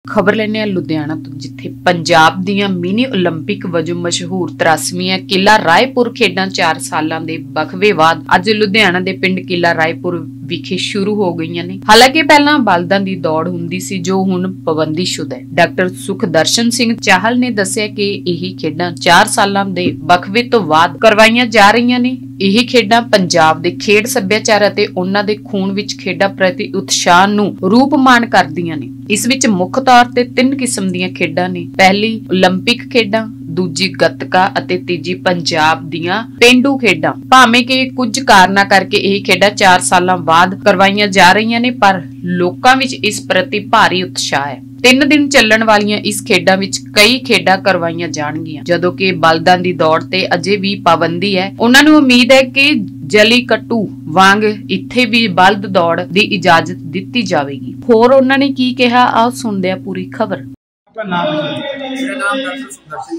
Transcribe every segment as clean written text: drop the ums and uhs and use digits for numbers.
खबर लेने लुधियाना तो जिथे पंजाब दियां मिनी ओलंपिक वजों मशहूर 83वीं किला रायपुर खेडां 4 सालां दे बखवे बाद अज लुधियाना दे पिंड किला रायपुर विखे शुरू हो गई ने। हालांकि पहला बलदां दी दौड़ हुंदी सी जो हुण पाबंदीशुदा है। डॉक्टर सुखदर्शन सिंह चाहल ने दस्सिया कि यही खेडां 4 सालां दे बखवे तो बाद करवाईयां जा रही ने। यही खेडां पंजाब दे खेड सभ्याचार अते उन्हां दे खून विच खेडां प्रति उत्साह नूं रूपमान करदियां ने। इस विच मुख तौर ते 3 किस्म दीयां खेडां ने। पहली ओलंपिक खेडां, दूजी गतका अते तीजी पंजाब दियां पेंडू खेडां। भावें कि कुछ कारणा करके यही खेडां 4 सालां बाद करवाईयां जा रही ने, पर लोकां विच इस प्रति भारी उत्साह है। 3 दिन चलण वालियां इस खेडां विच कई खेडां करवाईयां जाणगियां, जदों कि बलदां दी दौड़ ते अजे भी पाबंदी है। उन्हां नूं उम्मीद है कि जलीकट्टू वांग इत्थे भी बलद दौड़ दी इजाजत दित्ती जावेगी। होर उन्हां ने की कहा, आओ सुणदे आ पूरी खबर। मेरा नाम डॉक्टर सुखदर्शन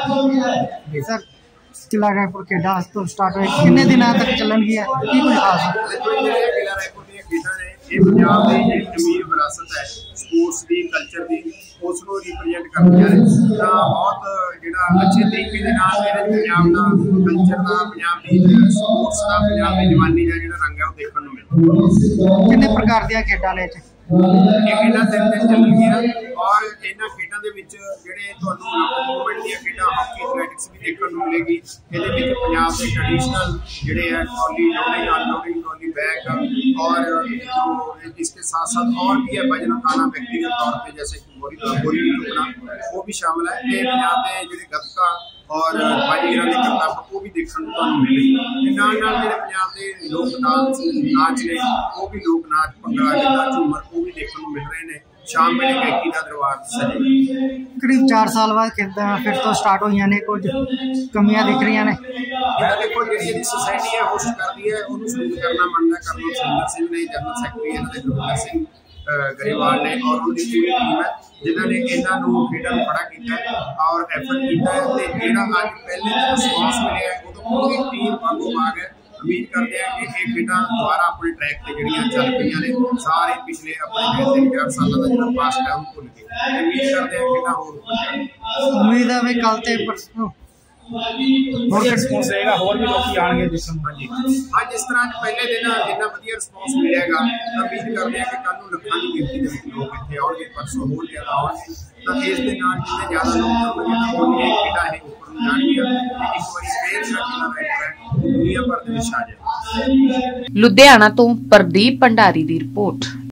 है सर। किला रायपुर खेडा तो स्टार्ट हुए कितने दिन तक चलन की है की कोई खास किला रायपुर दी खेडां ने ये पंजाब दी जेहड़ी अमीर विरासत है स्पोर्ट्स दी कल्चर दी उस नूं रिप्रेजेंट करदियां ने। तां बहुत जिहड़ा अच्छे तरीके दे नाल इहदे पंजाब दा कल्चर दा पंजाब दी स्पोर्ट्स दा पंजाब दी जवानी दा जिहड़ा रंग है वो देखण नूं मिलदा। कितने प्रकार दी खेडां ने ये खेडां 3 दिन चलणगीਆਂ और इन्हां खेडां दे विच जिहड़े तुहानूं मूवमेंट दी खेडां हॉकी एथलैटिक्स भी देखण नूं मिलेगी। इहदे विच पंजाब दे ट्रेडिशनल जिहड़े है trolley loading unloading trolley bag और जो इसके साथ साथ और भी है वजन उठाना व्यक्तिगत तौर पे जैसे कि बोरी चुकना वो भी शामिल है। ये पंजाब के जिहड़े गतका और बाजीगरां दे करतब वो भी देखण नूं तुहानूं मिलेगी। नाल नाल जिहड़े पंजाब दे लोक नाच ने वो भी लोक नाच भंगड़ा गिद्धा झूमर वो भी देखण नूं मिल रहे ने। शाम वेले गायकी का दरबार सजेगा। करीब 4 साल बाद खेडां फिर तो स्टार्ट हुई ने, कुछ कमियां दिख रही ने। देखो जी सोसाइटी है होस्ट करती है उन्होंने शुरू करना बनता है। कर्नल सुंदर सिंह ने जनरल सैकटरी इन्होंने गुरविंदर सिंह गरेवाल ने और उनकी पूरी टीम है जिन्होंने इन्हों खेडों खड़ा किया और एफर्ट किया है। तो जो अज पहले रिस्पॉन्स मिले है वो पूरी टीम वागों वाग है। उम्मीद करते हैं कि ये खेडा दोबारा अपने ट्रैक पर जड़ियाँ चल पई ने। सारे पिछले अपने 3-4 सालों का जो पास टाइम भुल गए। उम्मीद करते हैं खेडा होर उम्मीद है कल ते परसों रिस्पॉन्स रहेगा होर भी लोग आएंगे जिसम। हाँ जी आज इस तरह पहले दिन जिन्ना वधिया रिस्पॉन्स मिलेगा उम्मीद करते हैं कि कल लखों की गिनती के लोग इतने आएंगे, परसों होर ज़्यादा आएंगे। तो इस दे नाल जितने ज़्यादा लोग खेडा है उपर जाएंगे। एक बार फिर किला रायपुर दुनिया भर दे विच आ जाए। लुधियाना तो प्रदीप भंडारी दी रिपोर्ट।